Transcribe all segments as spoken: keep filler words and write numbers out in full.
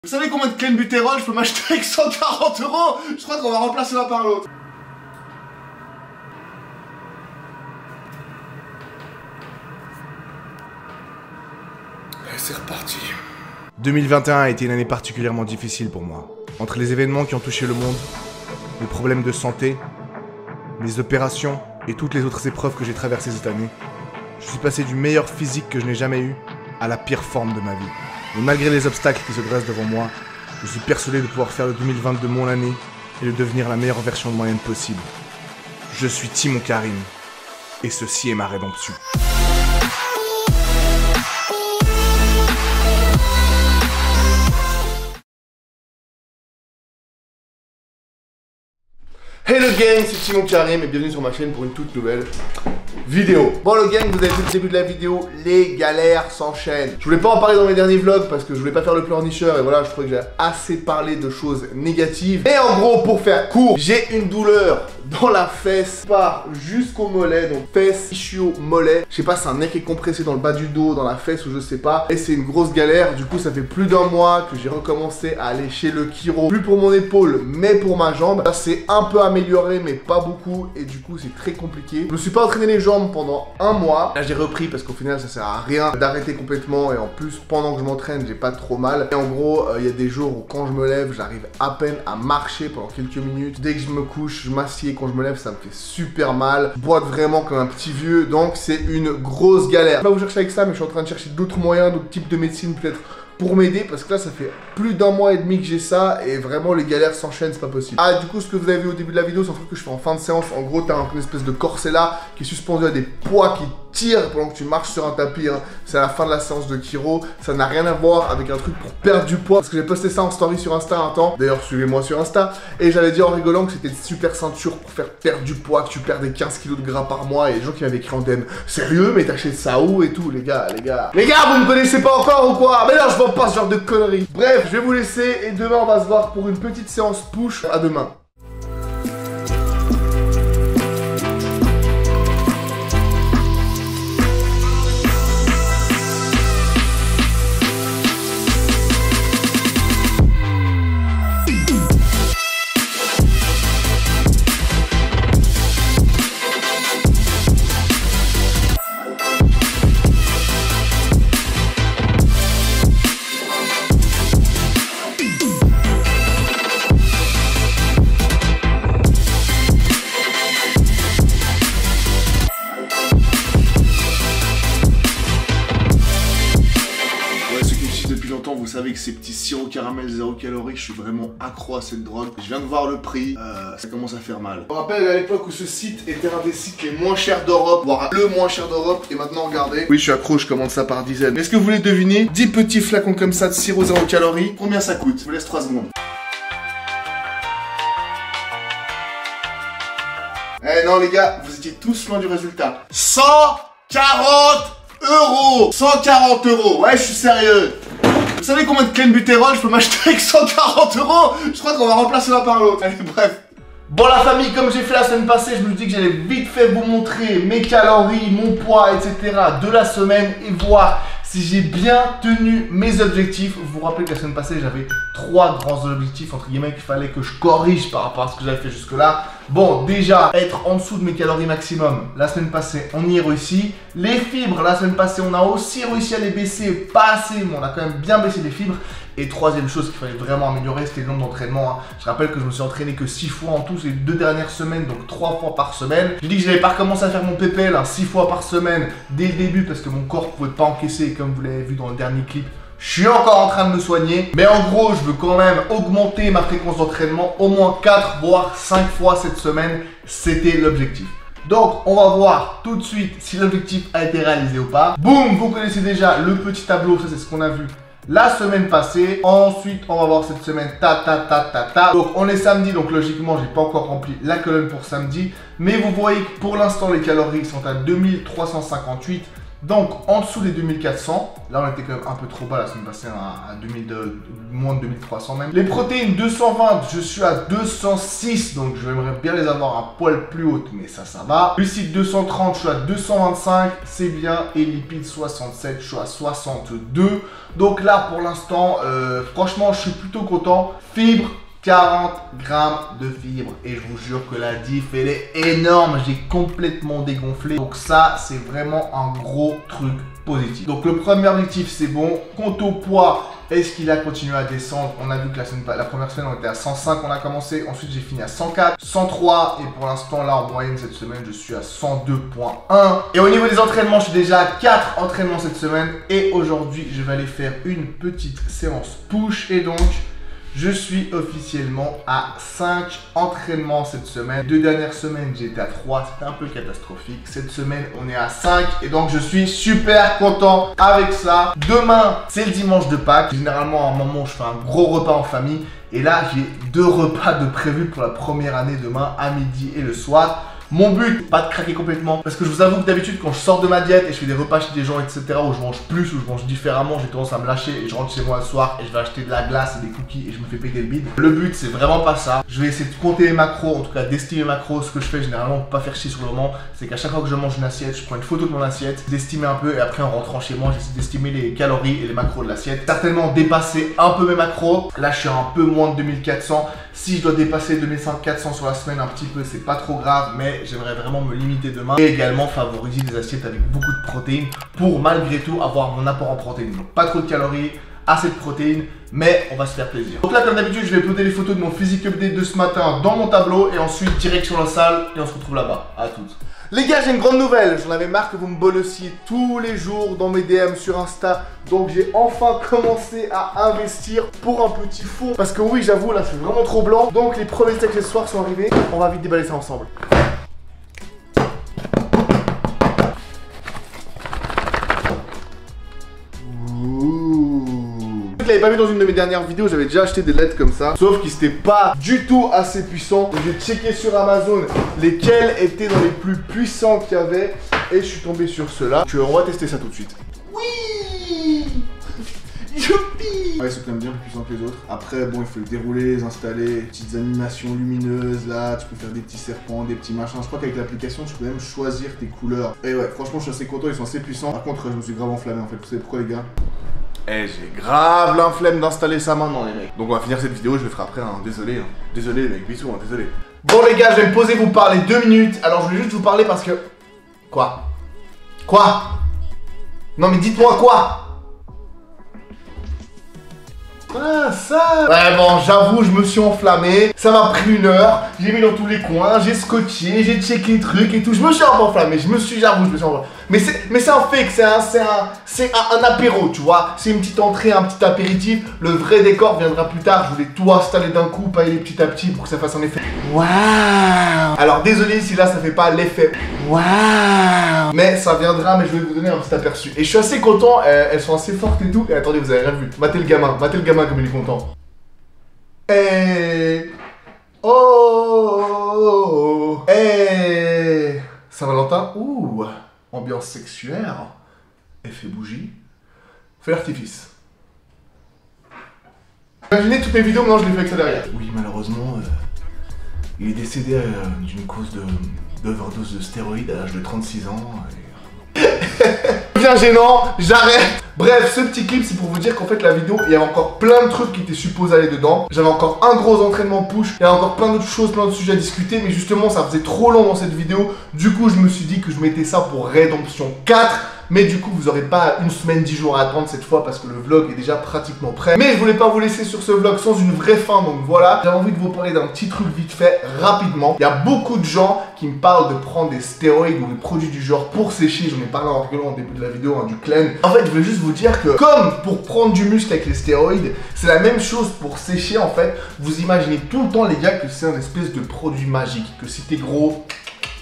Vous savez combien de clenbuterol je peux m'acheter avec cent quarante euros? Je crois qu'on va remplacer l'un par l'autre. Et c'est reparti. deux mille vingt et un a été une année particulièrement difficile pour moi. Entre les événements qui ont touché le monde, les problèmes de santé, les opérations et toutes les autres épreuves que j'ai traversées cette année, je suis passé du meilleur physique que je n'ai jamais eu à la pire forme de ma vie. Mais malgré les obstacles qui se dressent devant moi, je suis persuadé de pouvoir faire de deux mille vingt-deux mon année et de devenir la meilleure version de moi-même possible. Je suis Timon Karim, et ceci est ma rédemption. Hello gang, c'est Timon Karim et bienvenue sur ma chaîne pour une toute nouvelle vidéo. Bon le gang, vous avez vu le début de la vidéo, les galères s'enchaînent. Je voulais pas en parler dans mes derniers vlogs parce que je voulais pas faire le pleurnicheur et voilà, je trouvais que j'avais assez parlé de choses négatives. Et en gros, pour faire court, j'ai une douleur dans la fesse, part jusqu'au mollet, donc fesse, ischio, mollet. Je sais pas, c'est un nerf qui est compressé dans le bas du dos, dans la fesse ou je sais pas. Et c'est une grosse galère, du coup ça fait plus d'un mois que j'ai recommencé à aller chez le chiro. Plus pour mon épaule, mais pour ma jambe. Ça c'est un peu amélioré, mais pas beaucoup. Et du coup c'est très compliqué. Je me suis pas entraîné les jambes pendant un mois. Là j'ai repris parce qu'au final ça sert à rien d'arrêter complètement. Et en plus pendant que je m'entraîne, j'ai pas trop mal. Et en gros, il euh, y a des jours où quand je me lève, j'arrive à peine à marcher pendant quelques minutes. Dès que je me couche, je m'assieds. Quand je me lève, ça me fait super mal. Je boite vraiment comme un petit vieux. Donc c'est une grosse galère. Je vais pas vous chercher avec ça, mais je suis en train de chercher d'autres moyens, d'autres types de médecine peut-être pour m'aider, parce que là ça fait plus d'un mois et demi que j'ai ça et vraiment les galères s'enchaînent, c'est pas possible. Ah, du coup ce que vous avez vu au début de la vidéo, c'est un truc que je fais en fin de séance. En gros t'as une espèce de corset là qui est suspendu à des poids qui tirent pendant que tu marches sur un tapis, hein. C'est à la fin de la séance de chiro. Ça n'a rien à voir avec un truc pour perdre du poids, parce que j'ai posté ça en story sur Insta un temps. D'ailleurs suivez-moi sur Insta. Et j'avais dit en rigolant que c'était une super ceinture pour faire perdre du poids, que tu perds des quinze kilos de gras par mois. Et les gens qui m'avaient écrit en D M, sérieux, mais t'achètes ça où et tout, les gars, les gars. Les gars, vous me connaissez pas encore ou quoi? Mais non, je vends pas ce genre de conneries. Bref, je vais vous laisser et demain on va se voir pour une petite séance push. À demain. Vous savez que ces petits sirops caramel zéro calorie, je suis vraiment accro à cette drogue. Je viens de voir le prix, euh, ça commence à faire mal. Je me rappelle à l'époque où ce site était un des sites les moins chers d'Europe, voire le moins cher d'Europe, et maintenant regardez. Oui, je suis accro, je commande ça par dizaines. Est-ce que vous voulez deviner dix petits flacons comme ça de sirop zéro calorie, combien ça coûte? Je vous laisse trois secondes. Eh non les gars, vous étiez tous loin du résultat. cent quarante euros cent quarante euros, ouais je suis sérieux. Vous savez combien de clenbuterol je peux m'acheter avec cent quarante euros? Je crois qu'on va remplacer l'un par l'autre. Allez, bref. Bon la famille, comme j'ai fait la semaine passée, je me dis que j'allais vite fait vous montrer mes calories, mon poids, et cetera de la semaine et voir si j'ai bien tenu mes objectifs. Vous vous rappelez que la semaine passée, j'avais trois grands objectifs, entre guillemets, qu'il fallait que je corrige par rapport à ce que j'avais fait jusque-là. Bon, déjà, être en dessous de mes calories maximum, la semaine passée, on y est réussi. Les fibres, la semaine passée, on a aussi réussi à les baisser, pas assez, mais on a quand même bien baissé les fibres. Et troisième chose qu'il fallait vraiment améliorer, c'était le nombre d'entraînements. Hein. Je rappelle que je me suis entraîné que six fois en tout ces deux dernières semaines, donc trois fois par semaine. J'ai dit que j'avais pas recommencé à faire mon P P L hein, six fois par semaine dès le début parce que mon corps pouvait pas encaisser, et comme vous l'avez vu dans le dernier clip. Je suis encore en train de me soigner, mais en gros, je veux quand même augmenter ma fréquence d'entraînement au moins quatre voire cinq fois cette semaine. C'était l'objectif. Donc, on va voir tout de suite si l'objectif a été réalisé ou pas. Boum, vous connaissez déjà le petit tableau, ça c'est ce qu'on a vu la semaine passée. Ensuite, on va voir cette semaine, ta ta ta ta ta. Donc, on est samedi, donc logiquement, j'ai pas encore rempli la colonne pour samedi. Mais vous voyez que pour l'instant, les calories sont à deux mille trois cent cinquante-huit. Donc en dessous des deux mille quatre cents, là on était quand même un peu trop bas la semaine passée à, à deux mille deux, moins de deux mille trois cents même. Les protéines deux cent vingt, je suis à deux cent six, donc j'aimerais bien les avoir un poil plus hautes, mais ça ça va. Glucides deux cent trente, je suis à deux cent vingt-cinq, c'est bien. Et lipides soixante-sept, je suis à soixante-deux. Donc là pour l'instant, euh, franchement je suis plutôt content. Fibres, quarante grammes de fibres, et je vous jure que la diff elle est énorme, j'ai complètement dégonflé, donc ça c'est vraiment un gros truc positif. Donc le premier objectif c'est bon. Quant au poids, est-ce qu'il a continué à descendre? On a vu que la, semaine, la première semaine on était à cent cinq, on a commencé, ensuite j'ai fini à cent quatre, cent trois, et pour l'instant là en moyenne cette semaine je suis à cent deux virgule un. Et au niveau des entraînements, je suis déjà à quatre entraînements cette semaine, et aujourd'hui je vais aller faire une petite séance push, et donc je suis officiellement à cinq entraînements cette semaine. Deux dernières semaines, j'étais à trois, c'était un peu catastrophique. Cette semaine, on est à cinq et donc je suis super content avec ça. Demain, c'est le dimanche de Pâques. Généralement, à un moment, je fais un gros repas en famille. Et là, j'ai deux repas de prévus pour la première année demain, à midi et le soir. Mon but, pas de craquer complètement, parce que je vous avoue que d'habitude quand je sors de ma diète et je fais des repas chez des gens, et cetera, où je mange plus, où je mange différemment, j'ai tendance à me lâcher et je rentre chez moi le soir et je vais acheter de la glace et des cookies et je me fais péter le bide. Le but, c'est vraiment pas ça. Je vais essayer de compter mes macros, en tout cas d'estimer mes macros. Ce que je fais généralement pour pas faire chier sur le moment, c'est qu'à chaque fois que je mange une assiette, je prends une photo de mon assiette, d'estimer un peu, et après en rentrant chez moi, j'essaie d'estimer les calories et les macros de l'assiette. Certainement dépasser un peu mes macros. Là, je suis à un peu moins de deux mille quatre cents. Si je dois dépasser deux mille quatre cents sur la semaine un petit peu, c'est pas trop grave, mais j'aimerais vraiment me limiter demain. Et également favoriser des assiettes avec beaucoup de protéines pour malgré tout avoir mon apport en protéines. Donc pas trop de calories, assez de protéines, mais on va se faire plaisir. Donc là, comme d'habitude, je vais uploader les photos de mon physique update de ce matin dans mon tableau, et ensuite direction la salle, et on se retrouve là-bas. À toutes. Les gars, j'ai une grande nouvelle. J'en avais marre que vous me bolossiez tous les jours dans mes D M sur Insta. Donc j'ai enfin commencé à investir pour un petit fond. Parce que oui, j'avoue, là c'est vraiment trop blanc. Donc les premiers accessoires sont arrivés. On va vite déballer ça ensemble. Je l'avais pas vu dans une de mes dernières vidéos, j'avais déjà acheté des L E D comme ça, sauf qu'ils n'étaient pas du tout assez puissants. Donc j'ai checké sur Amazon lesquels étaient dans les plus puissants qu'il y avait, et je suis tombé sur ceux-là. On va tester ça tout de suite. Oui, youpi. Ouais, ils sont quand même bien plus puissants que les autres. Après, bon, il faut les dérouler, les installer, petites animations lumineuses là, tu peux faire des petits serpents, des petits machins. Je crois qu'avec l'application, tu peux même choisir tes couleurs. Et ouais, franchement, je suis assez content, ils sont assez puissants. Par contre, je me suis grave enflammé en fait. Vous savez pourquoi, les gars? Eh, j'ai grave l'inflemme d'installer ça maintenant, les mecs. Donc on va finir cette vidéo, je le ferai après, hein. Désolé, hein. Désolé les mecs, bisous, hein. Désolé. Bon les gars, je vais me poser, vous parler deux minutes. Alors je voulais juste vous parler parce que... Quoi? Quoi? Non mais dites-moi quoi? Ah ça. Ouais bon, j'avoue, je me suis enflammé. Ça m'a pris une heure. J'ai mis dans tous les coins, j'ai scotché, j'ai checké les trucs et tout. Je me suis un peu enflammé. Je me suis, j'avoue, je me suis enflammé. Mais c'est, mais c'est un fake, c'est un, c'est un, c'est un, un apéro, tu vois. C'est une petite entrée, un petit apéritif. Le vrai décor viendra plus tard. Je voulais tout installer d'un coup, pas aller petit à petit pour que ça fasse un effet. Waouh. Alors désolé si là ça fait pas l'effet. Waouh. Mais ça viendra, mais je vais vous donner un petit aperçu. Et je suis assez content. Euh, elles sont assez fortes et tout. Et attendez, vous avez rien vu. Matez le gamin, matez le gamin comme il est content. Et oh, oh, oh. Et Saint-Valentin. Ouh. Ambiance sexuelle, effet bougie, feu d'artifice. Imaginez toutes mes vidéos, maintenant je les fais avec ça derrière. Oui, malheureusement, euh, il est décédé euh, d'une cause de d'overdose de stéroïdes à l'âge de trente-six ans. Et... Bien gênant, j'arrête. Bref, ce petit clip c'est pour vous dire qu'en fait la vidéo, il y avait encore plein de trucs qui étaient supposés aller dedans. J'avais encore un gros entraînement push, il y avait encore plein d'autres choses, plein de sujets à discuter, mais justement ça faisait trop long dans cette vidéo. Du coup je me suis dit que je mettais ça pour Rédemption quatre. Mais du coup vous aurez pas une semaine, dix jours à attendre cette fois parce que le vlog est déjà pratiquement prêt. Mais je voulais pas vous laisser sur ce vlog sans une vraie fin, donc voilà. J'avais envie de vous parler d'un petit truc vite fait, rapidement. Il y a beaucoup de gens qui me parlent de prendre des stéroïdes ou des produits du genre pour sécher. J'en ai parlé en rigolant au début de la vidéo, hein, du clean. En fait je voulais juste vous dire que comme pour prendre du muscle avec les stéroïdes, c'est la même chose pour sécher en fait. Vous imaginez tout le temps les gars que c'est un espèce de produit magique, que si t'es gros...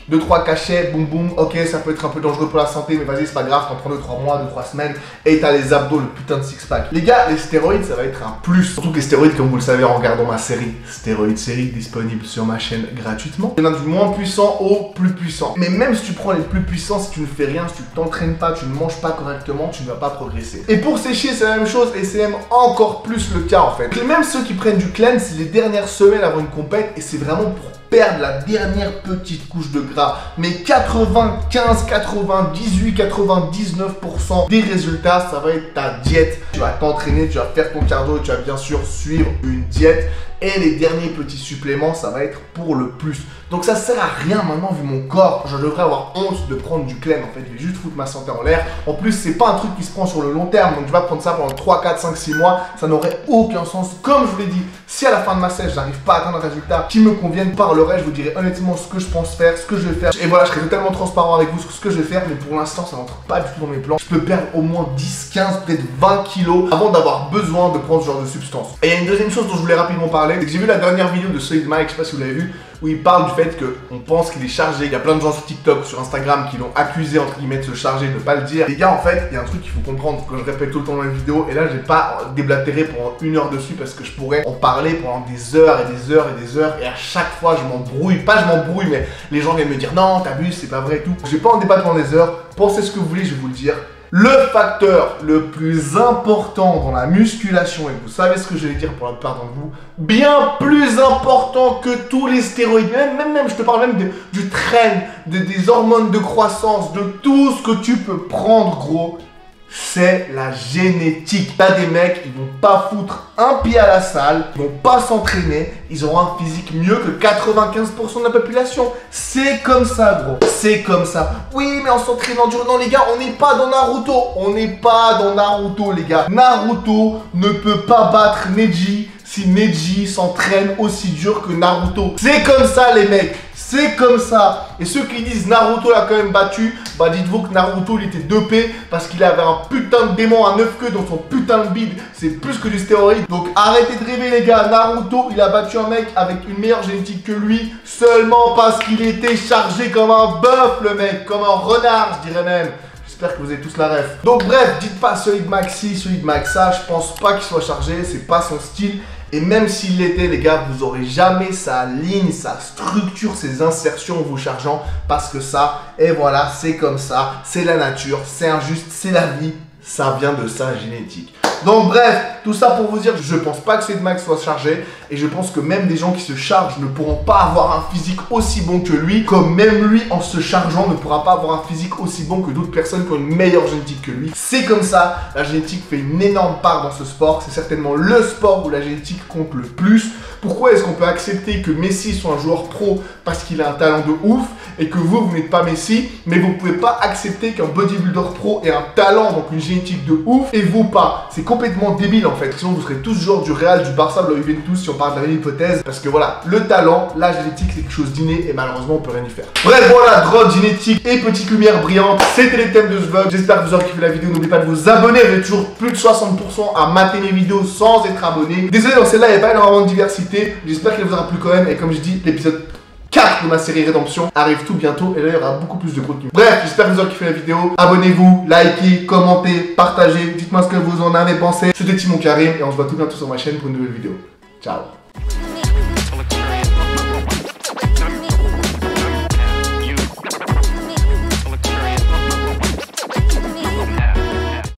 deux trois cachets, boum boum, ok, ça peut être un peu dangereux pour la santé, mais vas-y, c'est pas grave, t'en prends deux trois mois, deux trois semaines, et t'as les abdos, le putain de six-pack. Les gars, les stéroïdes, ça va être un plus. Surtout que les stéroïdes, comme vous le savez en regardant ma série, Stéroïdes série, disponible sur ma chaîne gratuitement. Il y en a du moins puissant au plus puissant. Mais même si tu prends les plus puissants, si tu ne fais rien, si tu ne t'entraînes pas, tu ne manges pas correctement, tu ne vas pas progresser. Et pour sécher, c'est la même chose, et c'est même encore plus le cas en fait. Et même ceux qui prennent du cleanse les dernières semaines avant une compète, et c'est vraiment pour perdre la dernière petite couche de gras. Mais quatre-vingt-quinze, quatre-vingt-dix-huit, quatre-vingt-dix-neuf pour cent des résultats, ça va être ta diète. Tu vas t'entraîner, tu vas faire ton cardio, tu vas bien sûr suivre une diète. Et les derniers petits suppléments, ça va être pour le plus. Donc ça sert à rien maintenant vu mon corps. Je devrais avoir honte de prendre du clean en fait. Je vais juste foutre ma santé en l'air. En plus, c'est pas un truc qui se prend sur le long terme. Donc je vais prendre ça pendant trois, quatre, cinq, six mois. Ça n'aurait aucun sens. Comme je vous l'ai dit, si à la fin de ma sèche, j'arrive pas à atteindre un résultat qui me convienne, parlerai, je vous dirai honnêtement ce que je pense faire, ce que je vais faire. Et voilà, je serai totalement transparent avec vous sur ce que je vais faire. Mais pour l'instant, ça n'entre pas du tout dans mes plans. Je peux perdre au moins dix, quinze, peut-être vingt kilos avant d'avoir besoin de prendre ce genre de substance. Et il y a une deuxième chose dont je voulais rapidement parler. C'est que j'ai vu la dernière vidéo de Solid Mike, je sais pas si vous l'avez vu, où il parle du fait qu'on pense qu'il est chargé. Il y a plein de gens sur TikTok, sur Instagram qui l'ont accusé entre guillemets de se charger, de ne pas le dire. Les gars, en fait, il y a un truc qu'il faut comprendre, que je répète tout le temps dans les vidéos, et là j'ai pas déblatéré pendant une heure dessus parce que je pourrais en parler pendant des heures et des heures et des heures, et à chaque fois je m'embrouille, pas je m'embrouille, mais les gens viennent me dire non, t'abuses, c'est pas vrai et tout. Je vais pas en débattre pendant des heures, pensez ce que vous voulez, je vais vous le dire. Le facteur le plus important dans la musculation, et vous savez ce que je vais dire pour la plupart d'entre vous, bien plus important que tous les stéroïdes, même, même, même je te parle même de, du train, de, des hormones de croissance, de tout ce que tu peux prendre gros, c'est la génétique. T'as des mecs, ils vont pas foutre un pied à la salle, ils vont pas s'entraîner, ils auront un physique mieux que quatre-vingt-quinze pour cent de la population. C'est comme ça, gros. C'est comme ça. Oui, mais en s'entraînant dur, non les gars, on n'est pas dans Naruto. On n'est pas dans Naruto, les gars. Naruto ne peut pas battre Neji si Neji s'entraîne aussi dur que Naruto. C'est comme ça, les mecs. C'est comme ça. Et ceux qui disent Naruto l'a quand même battu, bah dites-vous que Naruto il était dopé parce qu'il avait un putain de démon à neuf queues dans son putain de bide. C'est plus que du stéroïde. Donc arrêtez de rêver les gars. Naruto il a battu un mec avec une meilleure génétique que lui seulement parce qu'il était chargé comme un bœuf le mec. Comme un renard je dirais même. J'espère que vous avez tous la ref. Donc bref, dites pas Solid Max si, Solid Max ça. Je pense pas qu'il soit chargé. C'est pas son style. Et même s'il l'était, les gars, vous aurez jamais sa ligne, sa structure, ses insertions en vous chargeant. Parce que ça, et voilà, c'est comme ça. C'est la nature, c'est injuste, c'est la vie. Ça vient de sa génétique. Donc bref, tout ça pour vous dire, je pense pas que Solid Max soit chargé. Et je pense que même des gens qui se chargent ne pourront pas avoir un physique aussi bon que lui. Comme même lui, en se chargeant, ne pourra pas avoir un physique aussi bon que d'autres personnes qui ont une meilleure génétique que lui. C'est comme ça, la génétique fait une énorme part dans ce sport. C'est certainement le sport où la génétique compte le plus. Pourquoi est-ce qu'on peut accepter que Messi soit un joueur pro parce qu'il a un talent de ouf et que vous, vous n'êtes pas Messi, mais vous ne pouvez pas accepter qu'un bodybuilder pro ait un talent, donc une génétique de ouf, et vous pas. C'est complètement débile en fait. Sinon, vous serez tous joueurs du Real, du Barça, de la Juventus si on parle de la même hypothèse. Parce que voilà, le talent, la génétique, c'est quelque chose d'inné et malheureusement, on peut rien y faire. Bref, voilà, drogue, génétique et petite lumière brillante. C'était les thèmes de ce vlog. J'espère que vous aurez kiffé la vidéo. N'oubliez pas de vous abonner. Vous êtes toujours plus de soixante pour cent à mater mes vidéos sans être abonné. Désolé, dans celle-là, il n'y a pas énormément de diversité. J'espère qu'elle vous aura plu quand même. Et comme je dis, l'épisode quatre de ma série Rédemption arrive tout bientôt et là il y aura beaucoup plus de contenu. Bref, j'espère que vous aurez kiffé la vidéo. Abonnez-vous, likez, commentez, partagez, dites-moi ce que vous en avez pensé. C'était Timon Karim et on se voit tout bientôt sur ma chaîne pour une nouvelle vidéo. Ciao.